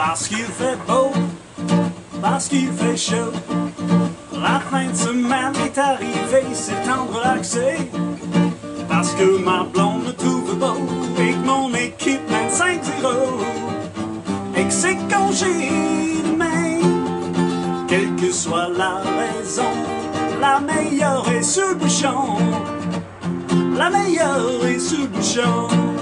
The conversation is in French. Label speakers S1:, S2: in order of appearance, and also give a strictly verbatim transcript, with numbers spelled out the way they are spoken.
S1: Parce qu'il fait beau, parce qu'il fait chaud. La fin de semaine est arrivée, c'est temps de relaxer. Parce que ma blonde me trouve beau et que mon équipe mène cinq zéro. Et que c'est congé demain, quelle que soit la raison, la meilleure est sur le bouchon. La meilleure est sur le bouchon.